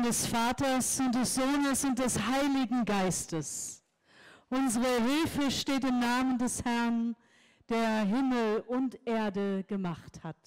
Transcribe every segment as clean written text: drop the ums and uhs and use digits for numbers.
des Vaters und des Sohnes und des Heiligen Geistes. Unsere Hilfe steht im Namen des Herrn, der Himmel und Erde gemacht hat.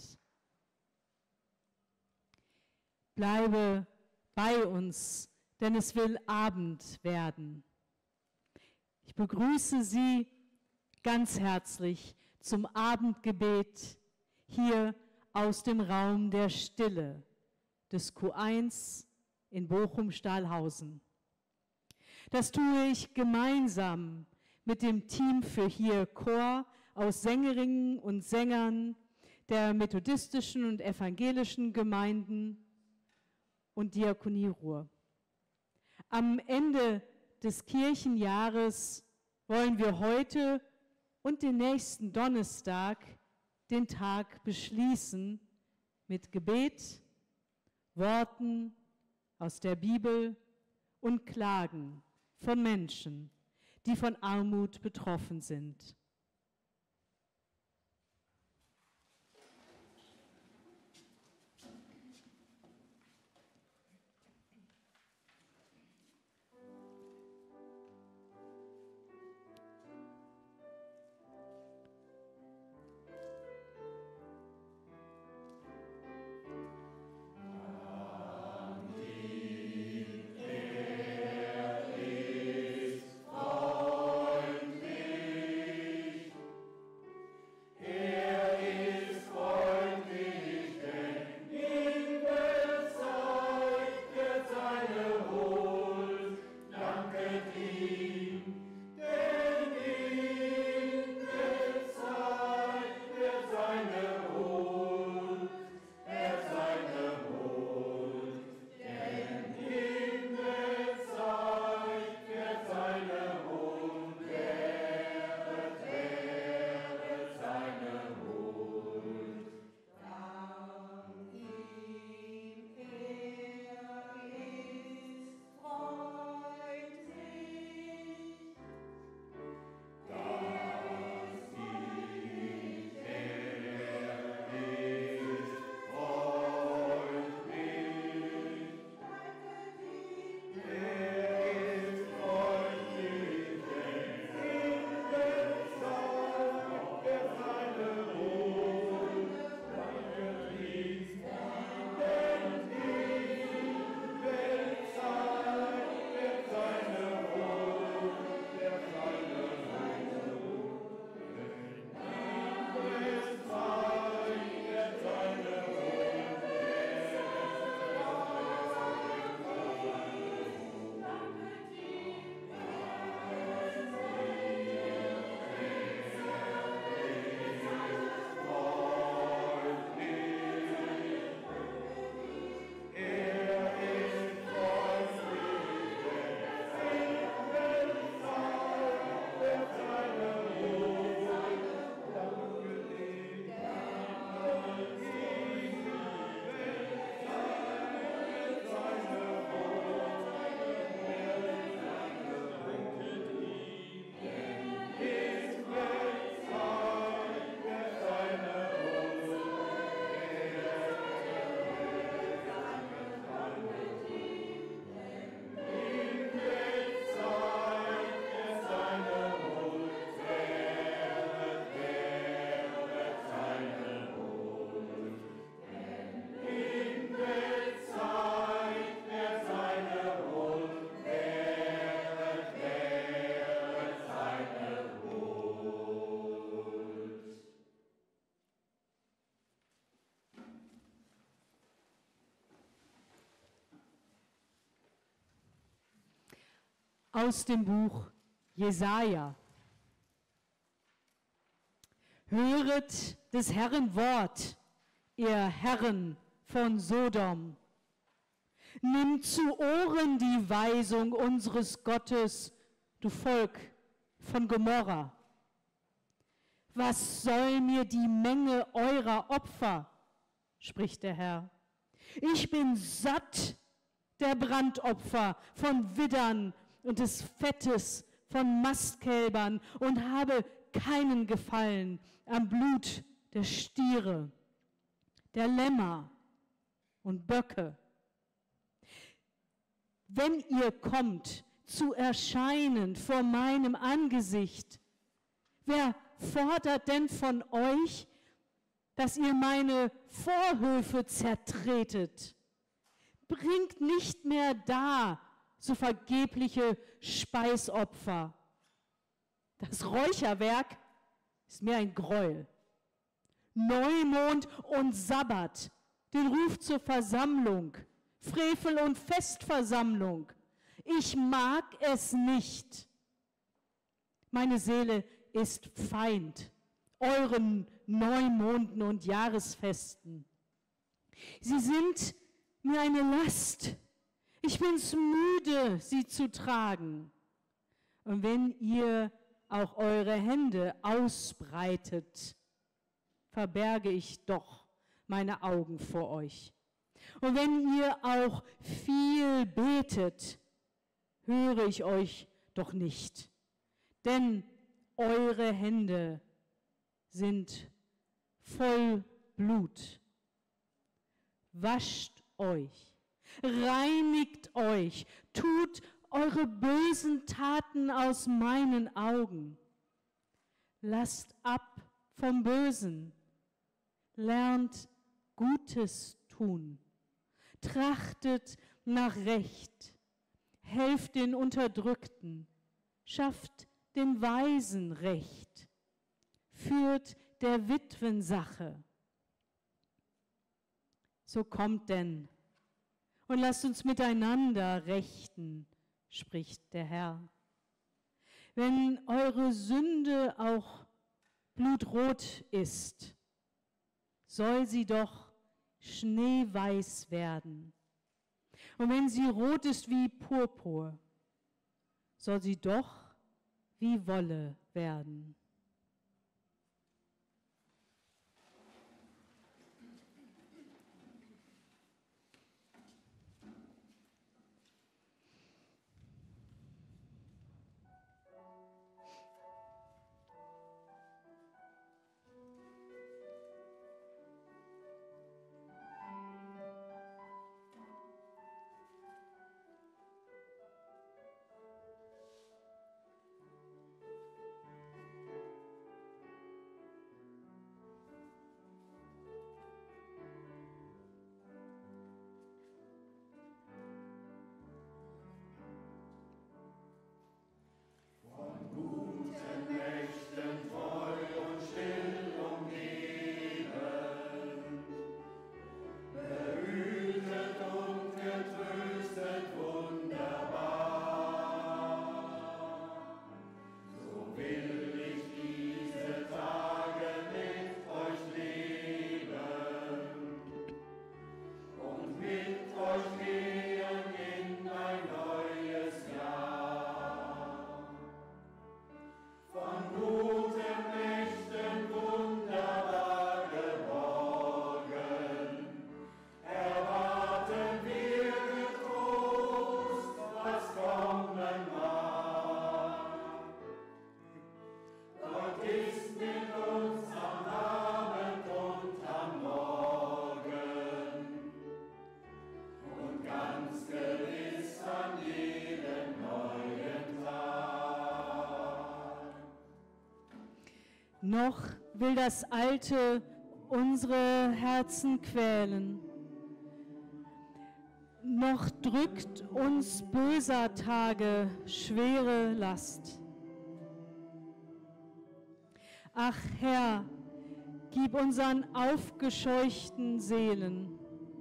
Bleibe bei uns, denn es will Abend werden. Ich begrüße Sie ganz herzlich zum Abendgebet hier aus dem Raum der Stille des Q1 in Bochum-Stahlhausen. Das tue ich gemeinsam mit dem Team für hier Chor aus Sängerinnen und Sängern der methodistischen und evangelischen Gemeinden und Diakonie Ruhr. Am Ende des Kirchenjahres wollen wir heute und den nächsten Donnerstag den Tag beschließen mit Gebet, Worten aus der Bibel und Klagen von Menschen, die von Armut betroffen sind. Aus dem Buch Jesaja. Höret des Herrn Wort, ihr Herren von Sodom. Nimmt zu Ohren die Weisung unseres Gottes, du Volk von Gomorra. Was soll mir die Menge eurer Opfer, spricht der Herr. Ich bin satt der Brandopfer von Widdern und des Fettes von Mastkälbern und habe keinen Gefallen am Blut der Stiere, der Lämmer und Böcke. wenn ihr kommt, zu erscheinen vor meinem Angesicht. Wer fordert denn von euch, dass ihr meine Vorhöfe zertretet? Bringt nicht mehr dar so vergebliche Speisopfer. Das Räucherwerk ist mir ein Gräuel. Neumond und Sabbat, den Ruf zur Versammlung, Frevel und Festversammlung. Ich mag es nicht. Meine Seele ist Feind euren Neumonden und Jahresfesten. Sie sind mir eine Last. Ich bin's müde, sie zu tragen. Und wenn ihr auch eure Hände ausbreitet, verberge ich doch meine Augen vor euch. Und wenn ihr auch viel betet, höre ich euch doch nicht. Denn eure Hände sind voll Blut. Wascht euch, reinigt euch, tut eure bösen Taten aus meinen Augen. Lasst ab vom Bösen, lernt Gutes tun, trachtet nach Recht, helft den Unterdrückten, schafft den Weisen Recht, führt der Witwen Sache. So kommt denn und lasst uns miteinander rechten, spricht der Herr. Wenn eure Sünde auch blutrot ist, soll sie doch schneeweiß werden. Und wenn sie rot ist wie Purpur, soll sie doch wie Wolle werden. Noch will das Alte unsere Herzen quälen. Noch drückt uns böser Tage schwere Last. Ach Herr, gib unseren aufgescheuchten Seelen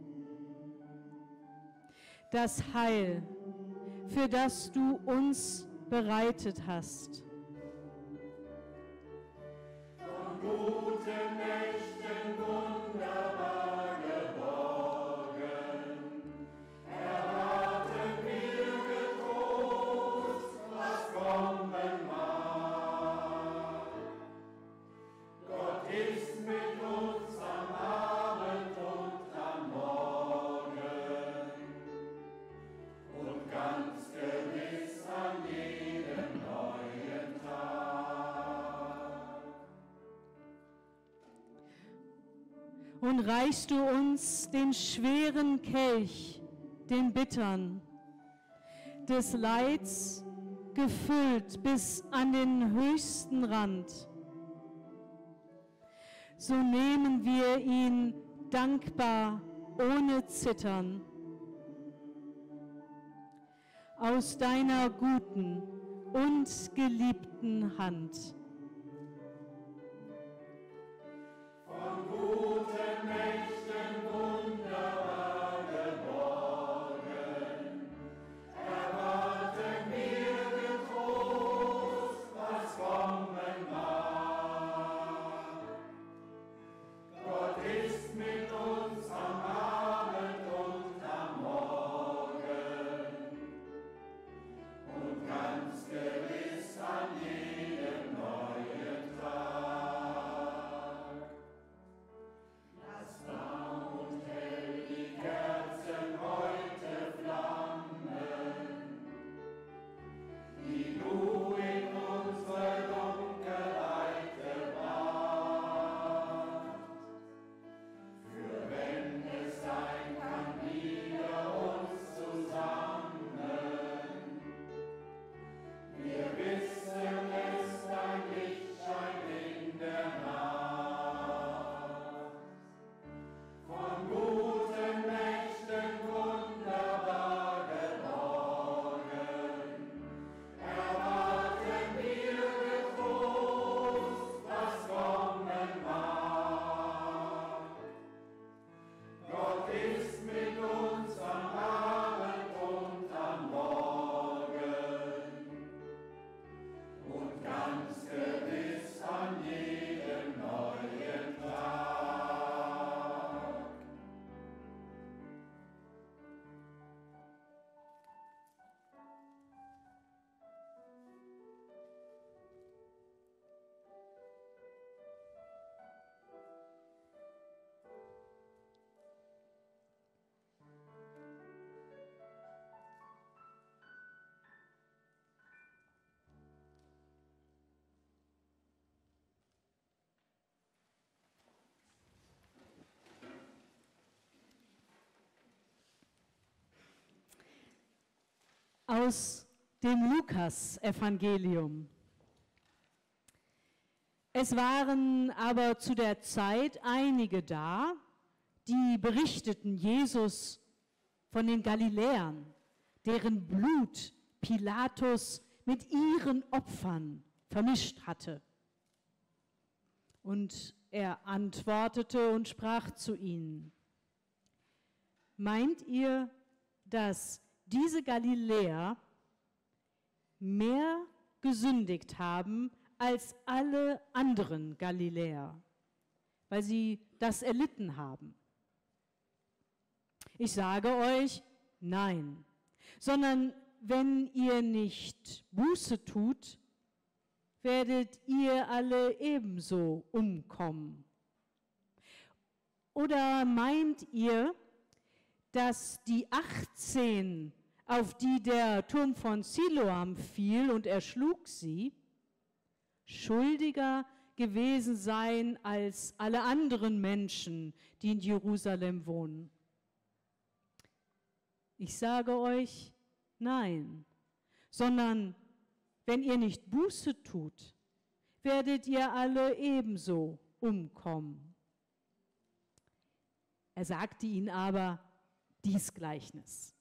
das Heil, für das du uns bereitet hast. Guten Nächten wunderbar geborgen, erwarten wir getrost, was kommen mag. Gott ist mit uns am Abend und am Morgen und ganz gewiss an jedem neuen Tag. Und reichst du uns den schweren Kelch, den bittern, des Leids gefüllt bis an den höchsten Rand. So nehmen wir ihn dankbar, ohne Zittern, aus deiner guten und geliebten Hand. Von guten Mächten wunderbar geborgen, erwarten wir getrost, was kommen mag. Gott ist mit uns am Abend und am Morgen und ganz gewiss an jedem neuen Tag. Lass blau und hell die Kerzen heute flammen, die du in unsere Dunkelheit gebracht. Für wenn es sein kann, wieder uns zusammen. Wir wissen, es dein Lichtschein in der Nacht. Von guten Mächten wunderbar geborgen, erwarten wir getrost, was kommen mag. Gott ist mit uns am Abend und am Morgen und ganz gewiss an jedem neuen Tag. Aus dem Lukas-Evangelium. Es waren aber zu der Zeit einige da, die berichteten Jesus von den Galiläern, deren Blut Pilatus mit ihren Opfern vermischt hatte. Und er antwortete und sprach zu ihnen: Meint ihr, dass diese Galiläer mehr gesündigt haben als alle anderen Galiläer, weil sie das erlitten haben? Ich sage euch, nein, sondern wenn ihr nicht Buße tut, werdet ihr alle ebenso umkommen. Oder meint ihr, dass die 18, auf die der Turm von Siloam fiel und erschlug sie, schuldiger gewesen seien als alle anderen Menschen, die in Jerusalem wohnen? Ich sage euch, nein, sondern wenn ihr nicht Buße tut, werdet ihr alle ebenso umkommen. Er sagte ihnen aber dies Gleichnis.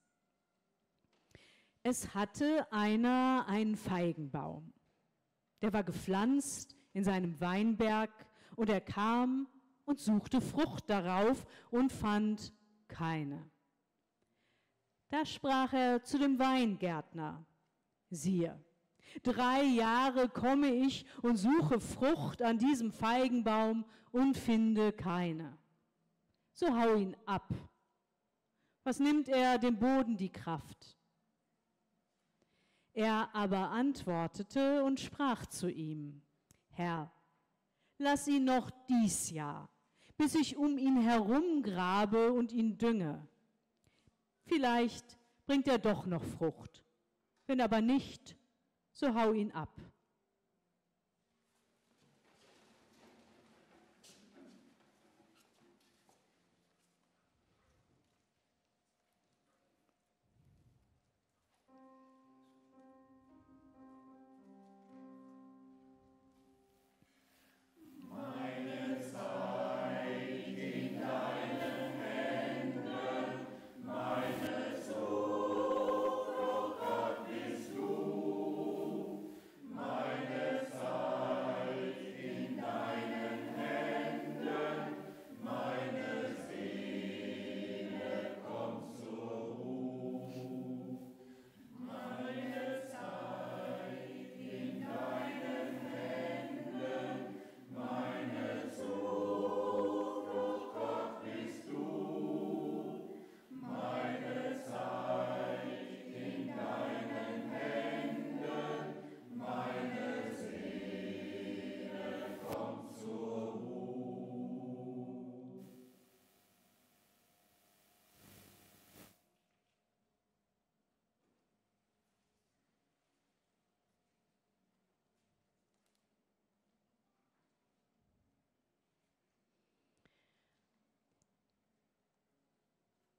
Es hatte einer einen Feigenbaum, der war gepflanzt in seinem Weinberg, und er kam und suchte Frucht darauf und fand keine. Da sprach er zu dem Weingärtner: Siehe, 3 Jahre komme ich und suche Frucht an diesem Feigenbaum und finde keine. So hau ihn ab. Was nimmt er dem Boden die Kraft? Er aber antwortete und sprach zu ihm: Herr, lass ihn noch dies Jahr, bis ich um ihn herum grabe und ihn dünge. Vielleicht bringt er doch noch Frucht. Wenn aber nicht, so hau ihn ab.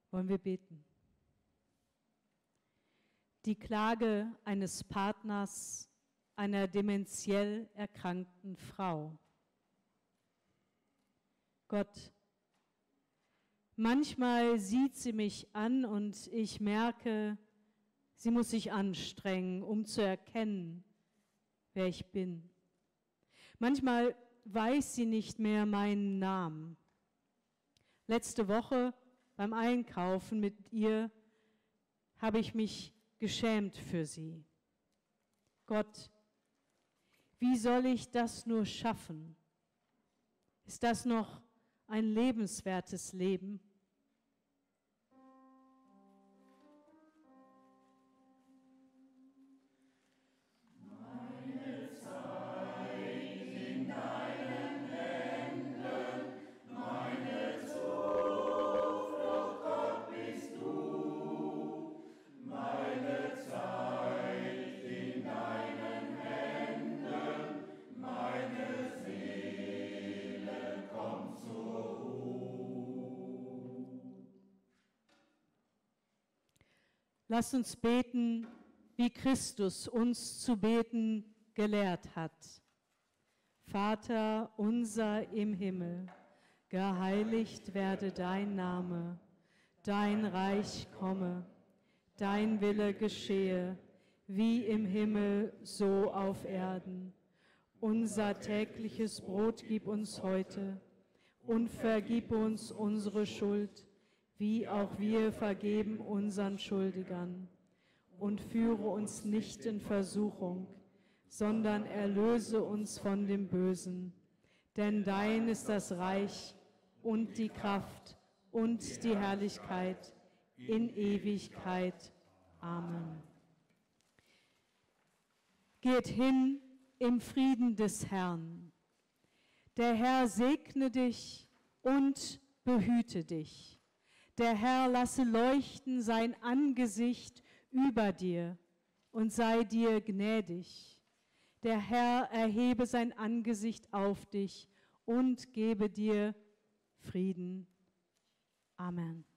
Wollen wir beten? Die Klage eines Partners einer dementiell erkrankten Frau. Gott, manchmal sieht sie mich an und ich merke, sie muss sich anstrengen, um zu erkennen, wer ich bin. Manchmal weiß sie nicht mehr meinen Namen. Letzte Woche beim Einkaufen mit ihr habe ich mich geschämt für sie. Gott, wie soll ich das nur schaffen? Ist das noch ein lebenswertes Leben? Lasst uns beten, wie Christus uns zu beten gelehrt hat. Vater unser im Himmel, geheiligt werde dein Name, dein Reich komme, dein Wille geschehe, wie im Himmel, so auf Erden. Unser tägliches Brot gib uns heute und vergib uns unsere Schuld, wie auch wir vergeben unseren Schuldigern. Und führe uns nicht in Versuchung, sondern erlöse uns von dem Bösen. Denn dein ist das Reich und die Kraft und die Herrlichkeit in Ewigkeit. Amen. Geht hin im Frieden des Herrn. Der Herr segne dich und behüte dich. Der Herr lasse leuchten sein Angesicht über dir und sei dir gnädig. Der Herr erhebe sein Angesicht auf dich und gebe dir Frieden. Amen.